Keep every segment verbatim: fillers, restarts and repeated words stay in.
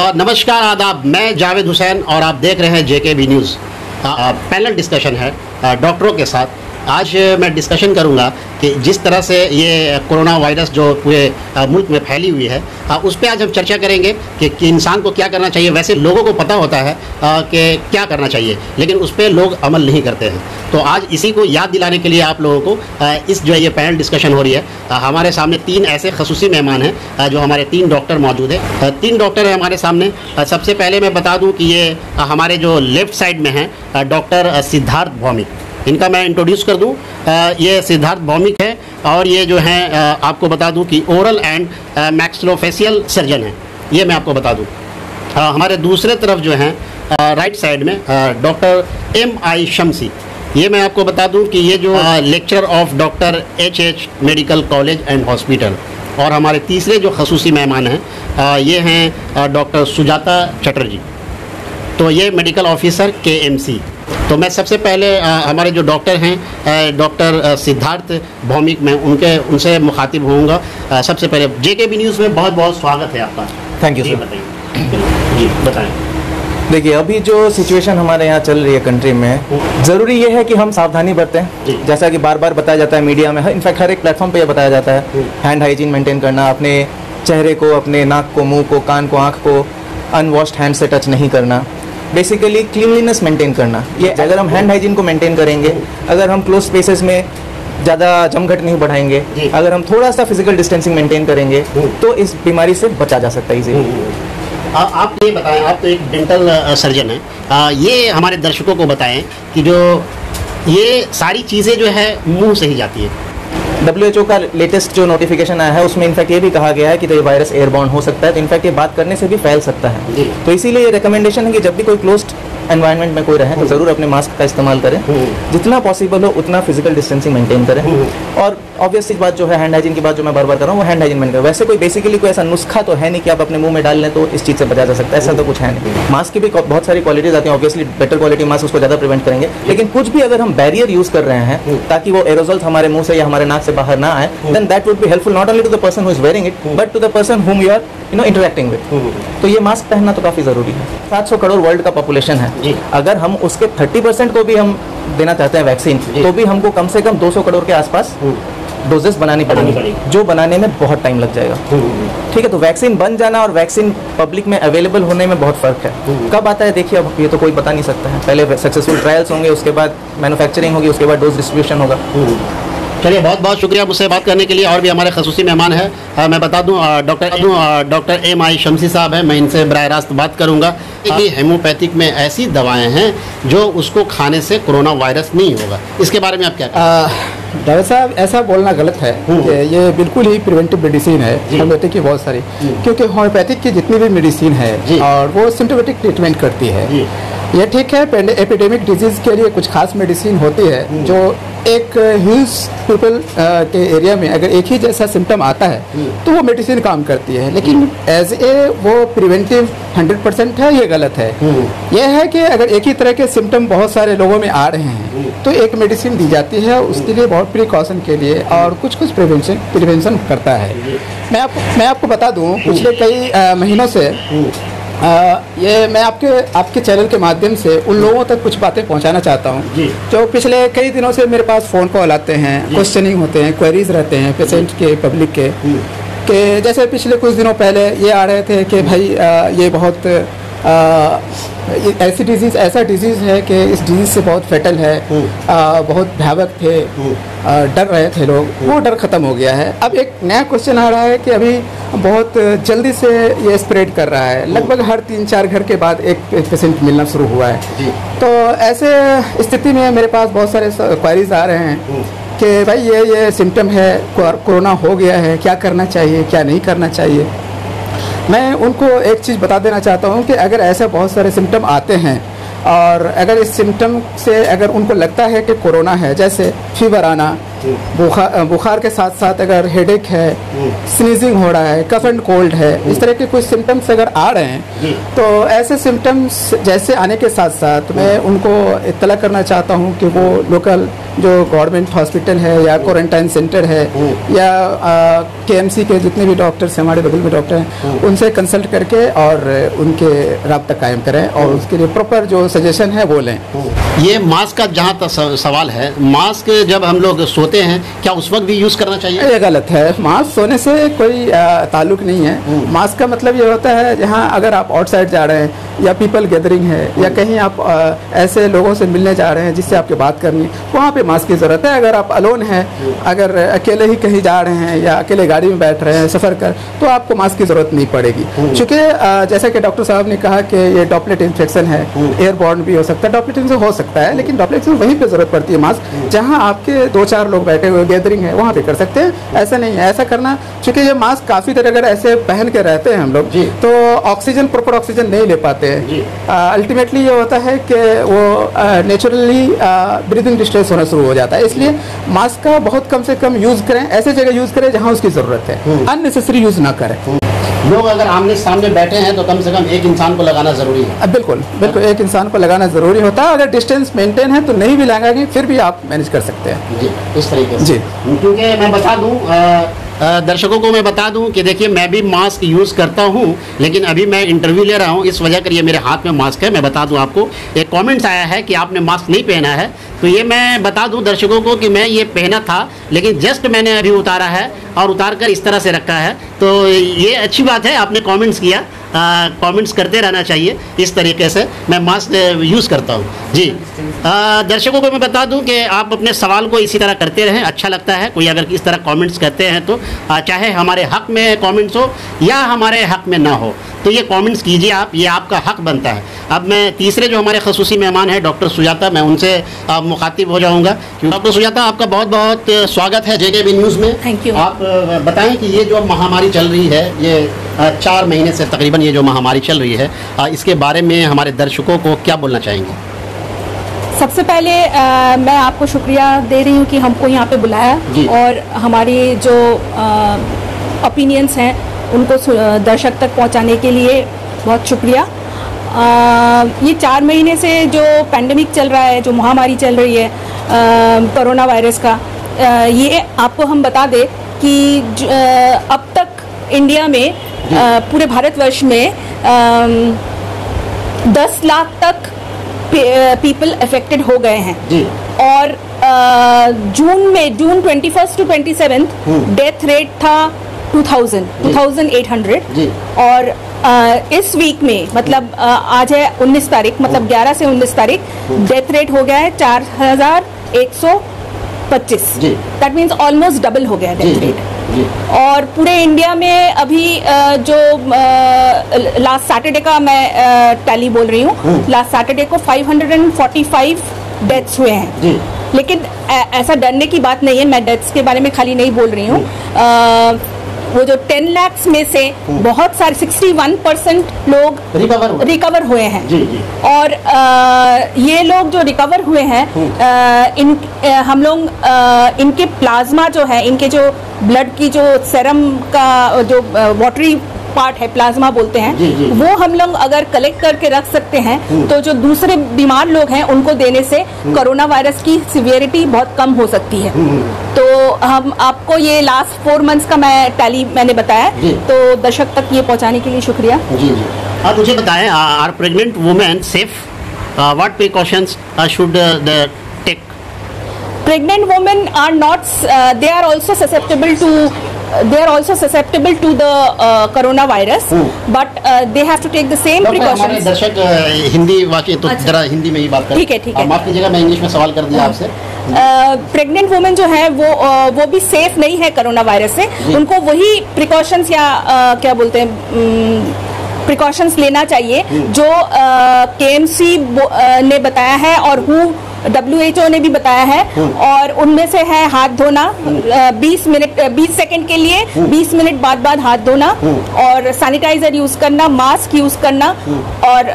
नमस्कार आदाब, मैं जावेद हुसैन और आप देख रहे हैं JK B news. Panel discussion है डॉक्टरों के साथ। आज मैं डिस्कशन करूंगा कि जिस तरह से ये कोरोना वायरस जो पूरे मुल्क में फैली हुई है उस पर आज हम चर्चा करेंगे कि, कि इंसान को क्या करना चाहिए। वैसे लोगों को पता होता है कि क्या करना चाहिए, लेकिन उस पर लोग अमल नहीं करते हैं। तो आज इसी को याद दिलाने के लिए आप लोगों को इस जो ये पैनल डिस्कशन हो रही है, हमारे सामने तीन ऐसे खसूसी मेहमान हैं जो हमारे तीन डॉक्टर मौजूद हैं। तीन डॉक्टर हैं हमारे सामने। सबसे पहले मैं बता दूँ कि ये हमारे जो लेफ़्ट साइड में हैं डॉक्टर सिद्धार्थ भौमिक, इनका मैं इंट्रोड्यूस कर दूं। ये सिद्धार्थ भौमिक है और ये जो हैं आपको बता दूं कि ओरल एंड मैक्सिलोफेशियल सर्जन हैं, ये मैं आपको बता दूं। हमारे दूसरे तरफ जो हैं राइट साइड में डॉक्टर एम आई शम्सी, ये मैं आपको बता दूं कि ये जो lecturer of doctor H H medical college and hospital. और हमारे तीसरे जो खसूसी मेहमान हैं ये हैं डॉक्टर सुजाता चटर्जी, तो ये medical officer K M C. तो मैं सबसे पहले आ, हमारे जो डॉक्टर हैं डॉक्टर सिद्धार्थ भौमिक, मैं उनके उनसे मुखातिब होऊंगा। सबसे पहले जेके बी न्यूज़ में बहुत बहुत स्वागत है आपका। Thank you sir. बताइए जी बताएं। देखिए, अभी जो सिचुएशन हमारे यहाँ चल रही है कंट्री में, ज़रूरी ये है कि हम सावधानी बरतें। जैसा कि बार बार बताया जाता है मीडिया में, इनफैक्ट हर एक प्लेटफॉर्म पे ये बताया जाता है, हैंड हाइजीन मेंटेन करना, अपने चेहरे को, अपने नाक को, मुंह को, कान को, आँख को अनवॉश्ड हैंड से टच नहीं करना, बेसिकली क्लीनलीनेस मेंटेन करना। ये अगर हम हैंड हाइजीन को मेंटेन करेंगे, अगर हम क्लोज स्पेसेस में ज़्यादा जमघट नहीं बढ़ाएंगे, अगर हम थोड़ा सा फिजिकल डिस्टेंसिंग मेंटेन करेंगे, तो इस बीमारी से बचा जा सकता है इजीली। आप ये बताएं, आप तो एक डेंटल सर्जन हैं, ये हमारे दर्शकों को बताएं कि जो ये सारी चीज़ें जो है मुंह से ही जाती है। डब्ल्यू एच ओ का लेटेस्ट जो नोटिफिकेशन आया है उसमें इनफैक्ट ये भी कहा गया है कि तो ये वायरस एयरबॉर्न हो सकता है, तो इनफैक्ट ये बात करने से भी फैल सकता है। तो इसीलिए ये रिकमेंडेशन है कि जब भी कोई क्लोज्ड एनवायरनमेंट में कोई रहे तो ज़रूर अपने मास्क का इस्तेमाल करें, जितना पॉसिबल हो उतना फिजिकल डिस्टेंसिंग मेंटेन करें। और ऑब्वियसली बात जो है हैंड हाइजीन की बात जो मैं बार बार कर रहा हूँ, वो हैंड हाइजीन मेंटेन करें। वैसे कोई बेसिकली कोई ऐसा नुस्खा तो है नहीं कि आप अपने मुंह में डाल लें तो इस चीज़ से बचा जा सकता है, ऐसा तो कुछ है नहीं। मास्क की भी बहुत सारी क्वालिटीज आती हैं, ऑब्वियसली बेटर क्वालिटी मास्क उसको ज़्यादा प्रिवेंट करेंगे, लेकिन कुछ भी अगर हम बैरियर यूज़ कर रहे हैं ताकि वो एरोजल्स हमारे मुंह से या हमारे नाक से बाहर ना आए, then that would be helpful not only to the person who is wearing it but to the person whom you are you know interacting with. तो ये मास्क पहनना तो काफ़ी ज़रूरी है। सात सौ करोड़ वर्ल्ड का पॉपुलेशन है, अगर हम उसके थर्टी परसेंट को भी हम देना चाहते हैं वैक्सीन, तो भी हमको कम से कम दो सौ करोड़ के आसपास डोजेस बनानी पड़ेगी, जो बनाने में बहुत टाइम लग जाएगा। ठीक है, तो वैक्सीन बन जाना और वैक्सीन पब्लिक में अवेलेबल होने में बहुत फ़र्क है। कब आता है देखिए, अब ये तो कोई बता नहीं सकता है। पहले सक्सेसफुल ट्रायल्स होंगे, उसके बाद मैन्युफैक्चरिंग होगी, उसके बाद डोज डिस्ट्रीब्यूशन होगा। चलिए, बहुत बहुत शुक्रिया मुझसे बात करने के लिए। और भी हमारे खसूसी मेहमान हैं, मैं बता दूं doctor doctor M I Shamsi साहब हैं, मैं इनसे बराह रास्त बात करूंगा कि हेमोपैथिक में ऐसी दवाएं हैं जो उसको खाने से कोरोना वायरस नहीं होगा। इसके बारे में आप क्या कहें? डॉक्टर साहब, ऐसा बोलना गलत है कि ये बिल्कुल ही प्रिवेंटिव मेडिसिन है होम्योपैथिक की बहुत सारी, क्योंकि होम्योपैथिक की जितनी भी मेडिसिन है और वो सिम्टोमेटिक ट्रीटमेंट करती है। ये ठीक है, एपिडेमिक डिजीज़ के लिए कुछ खास मेडिसिन होती है जो एक ह्यूज पीपल के एरिया में अगर एक ही जैसा सिम्टम आता है तो वो मेडिसिन काम करती है, लेकिन एज ए वो प्रिवेंटिव हंड्रेड परसेंट है, ये गलत है। ये है कि अगर एक ही तरह के सिम्टम बहुत सारे लोगों में आ रहे हैं तो एक मेडिसिन दी जाती है उसके लिए बहुत प्रिकॉशन के लिए, और कुछ कुछ प्रिवेंशन प्रिवेंशन करता है। मैं आपको मैं आपको बता दूं, पिछले कई आ, महीनों से आ, ये मैं आपके आपके चैनल के माध्यम से उन लोगों तक कुछ बातें पहुंचाना चाहता हूं जो पिछले कई दिनों से मेरे पास फ़ोन कॉल आते हैं, क्वेश्चनिंग होते हैं, क्वेरीज रहते हैं पेशेंट के, पब्लिक के, कि जैसे पिछले कुछ दिनों पहले ये आ रहे थे कि भाई आ, ये बहुत आ, ऐसी डिजीज़ ऐसा डिजीज़ है कि इस डिजीज़ से बहुत फेटल है, आ, बहुत भयावक थे, आ, डर रहे थे लोग, वो डर ख़त्म हो गया है। अब एक नया क्वेश्चन आ रहा है कि अभी बहुत जल्दी से ये स्प्रेड कर रहा है, लगभग हर तीन चार घर के बाद एक पेशेंट मिलना शुरू हुआ है। तो ऐसे स्थिति में मेरे पास बहुत सारे क्वारीज आ रहे हैं कि भाई ये ये सिम्टम है, कोरोना हो गया है, क्या करना चाहिए, क्या नहीं करना चाहिए। मैं उनको एक चीज़ बता देना चाहता हूँ कि अगर ऐसे बहुत सारे सिम्टम आते हैं और अगर इस सिम्टम से अगर उनको लगता है कि कोरोना है, जैसे फीवर आना, बुखार बुखार के साथ साथ अगर हेडेक है, स्नीजिंग हो रहा है, कफ एंड कोल्ड है, इस तरह के कुछ सिम्टम्स अगर आ रहे हैं तो ऐसे सिम्टम्स जैसे आने के साथ साथ मैं उनको इत्तला करना चाहता हूं कि वो लोकल जो गवर्नमेंट हॉस्पिटल है या क्वारंटाइन सेंटर है या केएमसी के जितने भी डॉक्टर्स हैं, हमारे बगल में डॉक्टर हैं, उनसे कंसल्ट करके और उनके राब्ता कायम करें और उसके लिए प्रॉपर जो सजेशन है वो लें। ये मास्क का जहाँ तक सवाल है, मास्क जब हम लोग सोते हैं क्या उस वक्त भी यूज़ करना चाहिए? ये गलत है। मास्क सोने से कोई ताल्लुक नहीं है। मास्क का मतलब ये होता है जहाँ अगर आप आउटसाइड जा रहे हैं या पीपल गैदरिंग है या कहीं आप आ, ऐसे लोगों से मिलने जा रहे हैं जिससे आपकी बात करनी है, वहाँ पे मास्क की ज़रूरत है। अगर आप अलोन हैं, अगर अकेले ही कहीं जा रहे हैं या अकेले गाड़ी में बैठ रहे हैं सफ़र कर, तो आपको मास्क की ज़रूरत नहीं पड़ेगी। क्योंकि जैसा कि डॉक्टर साहब ने कहा कि ये ड्रॉपलेट इन्फेक्शन है, एयरबॉर्न भी हो सकता है, ड्रॉपलेट इन्फेक्शन हो सकता है, लेकिन ड्रॉपलेट इन्फेक्शन वहीं पर ज़रूरत पड़ती है मास्क जहाँ आपके दो चार लोग बैठे हुए गैदरिंग है, वहाँ पे कर सकते हैं। ऐसा नहीं है, ऐसा करना, चूँकि ये मास्क काफ़ी देर अगर ऐसे पहन के रहते हैं हम लोग तो ऑक्सीजन, प्रॉपर ऑक्सीजन नहीं ले पाते हैं। अल्टीमेटली ये होता है कि वो नेचुरली ब्रीदिंग डिस्ट्रेस होना शुरू हो जाता है। इसलिए मास्क का बहुत कम से कम यूज़ करें, ऐसे जगह यूज़ करें जहाँ उसकी ज़रूरत है, अननेसेसरी यूज़ ना करें। लोग अगर आमने सामने बैठे हैं तो कम से कम एक इंसान को लगाना ज़रूरी है। बिल्कुल बिल्कुल, एक इंसान को लगाना ज़रूरी होता है। अगर डिस्टेंस मेंटेन है तो नहीं भी लगाएंगे फिर भी आप मैनेज कर सकते हैं जी, इस तरीके से जी। क्योंकि मैं बता दूं, दर्शकों को मैं बता दूं कि देखिए मैं भी मास्क यूज़ करता हूं, लेकिन अभी मैं इंटरव्यू ले रहा हूं, इस वजह कर ये मेरे हाथ में मास्क है। मैं बता दूं आपको, एक कमेंट्स आया है कि आपने मास्क नहीं पहना है, तो ये मैं बता दूं दर्शकों को कि मैं ये पहना था, लेकिन जस्ट मैंने अभी उतारा है और उतार कर इस तरह से रखा है। तो ये अच्छी बात है, आपने कमेंट्स किया, कमेंट्स करते रहना चाहिए। इस तरीके से मैं मास्क यूज़ करता हूँ जी। आ, दर्शकों को मैं बता दूं कि आप अपने सवाल को इसी तरह करते रहें, अच्छा लगता है। कोई अगर इस तरह कमेंट्स करते हैं तो आ, चाहे हमारे हक में कमेंट्स हो या हमारे हक में ना हो, तो ये कमेंट्स कीजिए आप, ये आपका हक बनता है। अब मैं तीसरे जो हमारे खसूसी मेहमान हैं डॉक्टर सुजाता, मैं उनसे आप मुखातिब हो जाऊँगा। डॉक्टर सुजाता, आपका बहुत बहुत स्वागत है जेकेबी न्यूज़ में। Thank you. आप बताएं कि ये जो महामारी चल रही है, ये चार महीने से तकरीबन ये जो महामारी चल रही है, इसके बारे में हमारे दर्शकों को क्या बोलना चाहेंगे? सबसे पहले आ, मैं आपको शुक्रिया दे रही हूँ कि हमको यहाँ पे बुलाया और हमारी जो ओपिनियंस हैं उनको दर्शक तक पहुँचाने के लिए बहुत शुक्रिया। आ, ये चार महीने से जो पैंडेमिक चल रहा है, जो महामारी चल रही है कोरोना वायरस का, आ, ये आपको हम बता दें कि ज, आ, अब तक इंडिया में आ, पूरे भारतवर्ष में आ, दस लाख तक पीपल अफेक्टेड हो गए हैं जी। और आ, जून में June twenty first to twenty seventh death rate था two thousand two thousand eight hundred और आ, इस वीक में मतलब आ, आज है उन्नीस तारीख, मतलब ग्यारह से उन्नीस तारीख डेथ रेट हो गया है चार हजार एक सौ पच्चीस। दैट मीन्स ऑलमोस्ट डबल हो गया डेथ रेट। और पूरे इंडिया में अभी जो लास्ट सैटरडे का मैं टैली बोल रही हूँ, लास्ट सैटरडे को five hundred forty five deaths हुए हैं। लेकिन ऐसा डरने की बात नहीं है, मैं डेथ्स के बारे में खाली नहीं बोल रही हूँ। वो जो टेन लाख में से बहुत सारे सिक्सटी वन परसेंट लोग रिकवर हुए, रिकवर हुए हैं जी, जी। और आ, ये लोग जो रिकवर हुए हैं आ, इन आ, हम लोग इनके प्लाज्मा जो है, इनके जो ब्लड की जो सेरम का जो वाटरी पार्ट है, प्लाज्मा बोलते हैं, जी, जी। वो हम लोग अगर कलेक्ट करके रख सकते हैं तो जो दूसरे बीमार लोग हैं उनको देने से कोरोना वायरस की सिवियरिटी बहुत कम हो सकती है। तो हम आपको ये लास्ट फोर मंथ्स का मैं टैली मैंने बताया, तो दर्शक तक ये पहुंचाने के लिए शुक्रिया जी जी। आप मुझे बताएं, are pregnant women safe? What precautions should the take? Pregnant women are not, uh, they are also susceptible to, uh, they are also susceptible to the uh, coronavirus, but uh, they have to take the same precautions. हमारे दर्शक हिंदी वाकई तो जरा हिंदी में ही बात करें। ठीक है ठीक है, माफ कीजिएगा, मैं इंग्लिश में सवाल कर दिया आपसे। प्रेग्नेंट वुमेन जो है वो uh, वो भी सेफ नहीं है कोरोना वायरस से, उनको वही प्रिकॉशंस या uh, क्या बोलते हैं प्रिकॉशंस लेना चाहिए जो के एम सी ने बताया है और हु डब्ल्यू एच ओ ने भी बताया है। और उनमें से है हाथ धोना बीस मिनट बीस सेकंड के लिए, बीस मिनट बाद बाद हाथ धोना, और सैनिटाइजर यूज करना, मास्क यूज करना, और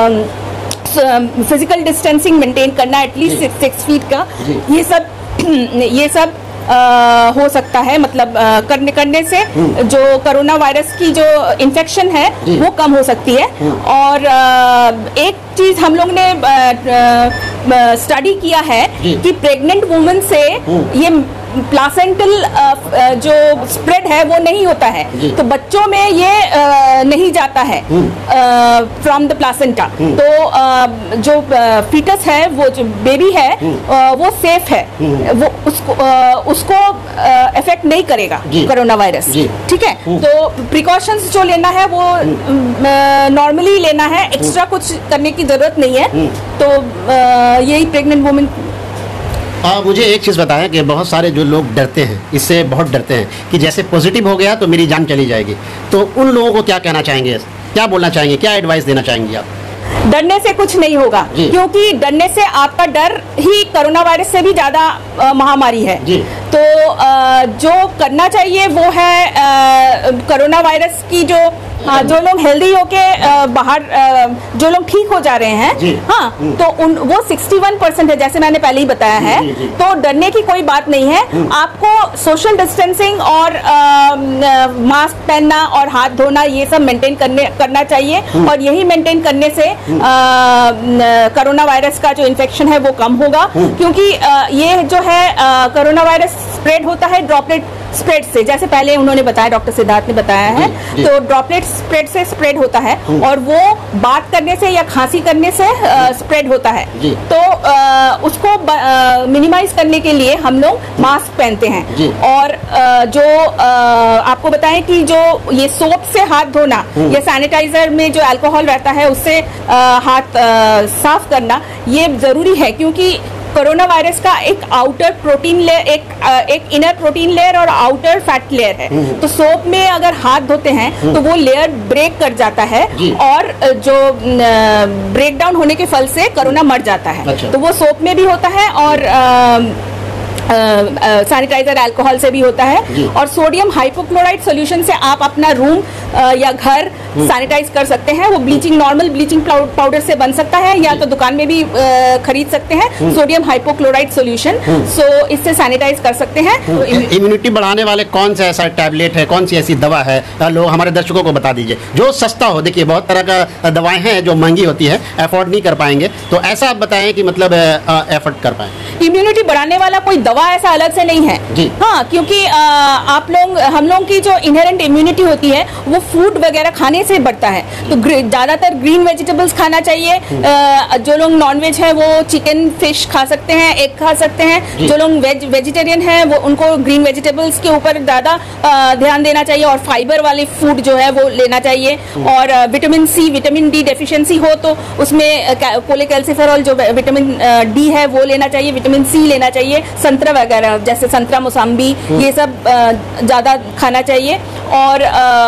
फिजिकल डिस्टेंसिंग मेंटेन करना एटलीस्ट सिक्स सिक्स फीट का। ये सब ये सब आ, हो सकता है, मतलब आ, करने करने से जो कोरोना वायरस की जो इन्फेक्शन है वो कम हो सकती है। और आ, एक चीज हम लोग ने स्टडी किया है कि प्रेग्नेंट वुमेन से ये प्लासेंटल जो स्प्रेड है वो नहीं होता है, तो बच्चों में ये नहीं जाता है फ्रॉम द प्लासेंटा। तो जो फीटस है, वो जो बेबी है वो सेफ है, वो उसको उसको इफेक्ट नहीं करेगा कोरोना वायरस। ठीक है, तो प्रिकॉशंस जो लेना है वो नॉर्मली लेना है, एक्स्ट्रा कुछ करने की जरूरत नहीं है। तो यही प्रेग्नेंट वुमेन। आ, मुझे एक चीज़ बताएं कि बहुत सारे जो लोग डरते हैं, इससे बहुत डरते हैं कि जैसे पॉजिटिव हो गया तो मेरी जान चली जाएगी, तो उन लोगों को क्या कहना चाहेंगे, क्या बोलना चाहेंगे, क्या एडवाइस देना चाहेंगे आप? डरने से कुछ नहीं होगा, क्योंकि डरने से आपका डर ही कोरोना वायरस से भी ज्यादा महामारी है। तो आ, जो करना चाहिए वो है कोरोना वायरस की जो हाँ, जो लोग हेल्दी होके बाहर जो लोग ठीक हो जा रहे हैं, हाँ, तो उन वो इकसठ परसेंट है, जैसे मैंने पहले ही बताया है। जी, जी। तो डरने की कोई बात नहीं है। आपको सोशल डिस्टेंसिंग और मास्क पहनना और हाथ धोना ये सब मेंटेन करने करना चाहिए, और यही मेंटेन करने से कोरोना वायरस का जो इन्फेक्शन है वो कम होगा, क्योंकि आ, ये जो है कोरोना वायरस स्प्रेड होता है ड्रॉपलेट स्प्रेड से, जैसे पहले उन्होंने बताया, डॉक्टर सिद्धार्थ ने बताया है। तो ड्रॉपलेट स्प्रेड से स्प्रेड होता है, और वो बात करने से या खांसी करने से स्प्रेड होता है। तो आ, उसको मिनिमाइज करने के लिए हम लोग मास्क पहनते हैं। और आ, जो आ, आपको बताएं कि जो ये सोप से हाथ धोना या सैनिटाइजर में जो अल्कोहल रहता है उससे आ, हाथ आ, साफ करना ये जरूरी है, क्योंकि कोरोना वायरस का एक आउटर प्रोटीन लेयर, एक एक इनर प्रोटीन लेयर और आउटर फैट लेयर है। तो सोप में अगर हाथ धोते हैं तो वो लेयर ब्रेक कर जाता है, और जो ब्रेक डाउन होने के फल से कोरोना मर जाता है। अच्छा। तो वो सोप में भी होता है, और आ, सैनिटाइजर अल्कोहल से भी होता है। और सोडियम हाइपोक्लोराइड सॉल्यूशन से आप अपना रूम या घर सैनिटाइज कर सकते हैं। वो ब्लीचिंग, नॉर्मल ब्लीचिंग पाउडर से बन सकता है, या तो दुकान में भी खरीद सकते हैं सोडियम हाइपोक्लोराइड सॉल्यूशन। सो इससे सैनिटाइज कर सकते हैं। इम्यूनिटी बढ़ाने वाले कौन सा ऐसा टैबलेट है, कौन सी ऐसी दवा है, लोग हमारे दर्शकों को बता दीजिए, जो सस्ता हो। देखिए बहुत तरह का दवाएं हैं जो महंगी होती है, अफोर्ड नहीं कर पाएंगे, तो ऐसा आप बताएं कि मतलब एफर्ट कर पाए। इम्यूनिटी बढ़ाने वाला कोई दवा ऐसा अलग से नहीं है जी। हाँ, क्योंकि आ, आप लोग हम लोग की जो इनहेरेंट इम्यूनिटी होती है वो फूड वगैरह खाने से बढ़ता है। तो ज्यादातर ग्रीन वेजिटेबल्स खाना चाहिए। आ, जो लोग नॉनवेज है वो चिकन, फिश खा सकते हैं, एग खा सकते हैं। जो लोग वेज वेजिटेरियन है वो उनको ग्रीन वेजिटेबल्स के ऊपर ज्यादा ध्यान देना चाहिए, और फाइबर वाले फूड जो है वो लेना चाहिए। और vitamin C, vitamin D deficiency हो तो उसमें कोलेकैल्सिफेरॉल जो विटामिन डी है वो लेना चाहिए, विटामिन सी लेना चाहिए। संतरा वगैरह जैसे संतरा, मौसम्बी, ये सब ज़्यादा खाना चाहिए। और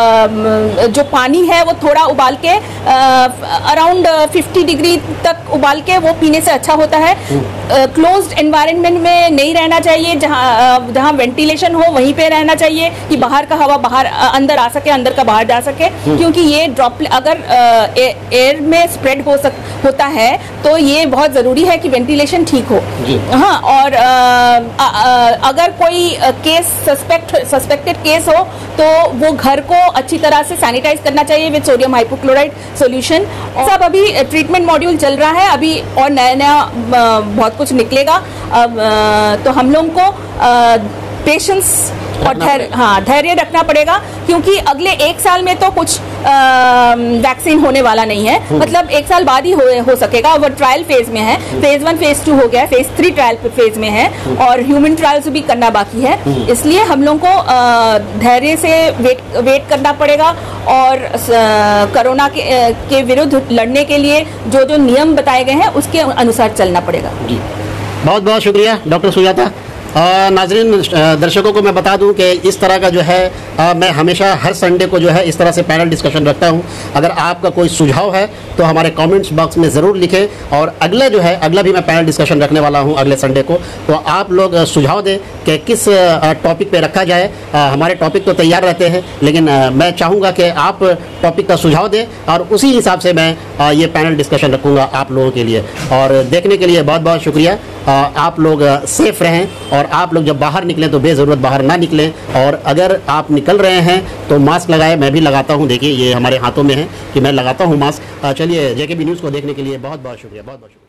जो पानी है वो थोड़ा उबाल के अराउंड फिफ्टी डिग्री तक उबाल के वो पीने से अच्छा होता है। क्लोज्ड एनवायरनमेंट में नहीं रहना चाहिए, जहाँ जहाँ वेंटिलेशन हो वहीं पे रहना चाहिए, कि बाहर का हवा बाहर अंदर आ सके, अंदर का बाहर जा सके, क्योंकि ये ड्रॉप अगर एयर में स्प्रेड हो सक होता है तो ये बहुत ज़रूरी है कि वेंटिलेशन ठीक हो। हाँ, और आ, आ, आ, अगर कोई केस सस्पेक्ट सस्पेक्टेड केस हो तो वो घर को अच्छी तरह से सैनिटाइज करना चाहिए विद सोडियम हाइपोक्लोराइड सॉल्यूशन। सब अभी ट्रीटमेंट मॉड्यूल चल रहा है अभी, और नया नया बहुत कुछ निकलेगा। अब तो हम लोग को पेशेंस और धैर्य, हाँ धैर्य रखना पड़ेगा, क्योंकि अगले एक साल में तो कुछ वैक्सीन होने वाला नहीं है। मतलब एक साल बाद ही हो, हो सकेगा। वो ट्रायल फेज में है, फेज वन फेज टू हो गया, फेज थ्री ट्रायल फेज में है, और ह्यूमन ट्रायल्स भी करना बाकी है। इसलिए हम लोग को धैर्य से वेट वेट करना पड़ेगा, और कोरोना के, के विरुद्ध लड़ने के लिए जो जो नियम बताए गए हैं उसके अनुसार चलना पड़ेगा। जी, बहुत बहुत शुक्रिया डॉक्टर सुजाता। नाजरीन, दर्शकों को मैं बता दूं कि इस तरह का जो है आ, मैं हमेशा हर संडे को जो है इस तरह से पैनल डिस्कशन रखता हूं। अगर आपका कोई सुझाव है तो हमारे कमेंट्स बॉक्स में ज़रूर लिखें, और अगला जो है अगला भी मैं पैनल डिस्कशन रखने वाला हूं अगले संडे को। तो आप लोग सुझाव दें कि किस टॉपिक पे रखा जाए। आ, हमारे टॉपिक तो तैयार रहते हैं, लेकिन आ, मैं चाहूँगा कि आप टॉपिक का सुझाव दें, और उसी हिसाब से मैं आ, ये पैनल डिस्कशन रखूँगा आप लोगों के लिए। और देखने के लिए बहुत बहुत शुक्रिया। आप लोग सेफ रहें, और आप लोग जब बाहर निकलें तो बेज़रूरत बाहर ना निकलें, और अगर आप निकल रहे हैं तो मास्क लगाएं। मैं भी लगाता हूं, देखिए ये हमारे हाथों में है कि मैं लगाता हूं मास्क। चलिए, जेकेबी न्यूज़ को देखने के लिए बहुत बहुत शुक्रिया, बहुत बहुत शुक्रिया।